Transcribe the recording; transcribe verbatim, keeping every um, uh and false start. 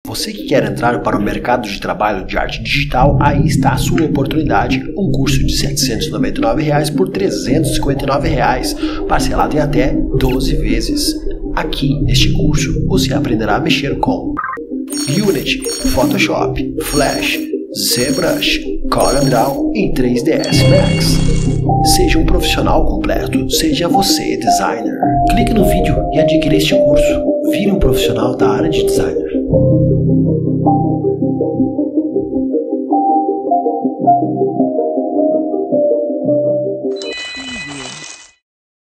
Você que quer entrar para o mercado de trabalho de arte digital, aí está a sua oportunidade. Um curso de setecentos e noventa e nove reais por trezentos e cinquenta e nove reais, parcelado em até doze vezes. Aqui, neste curso, você aprenderá a mexer com Unity, Photoshop, Flash, ZBrush, CorelDRAW em três D S Max. Seja um profissional completo, seja você designer. Clique no vídeo e adquira este curso. Vire um profissional da área de designer.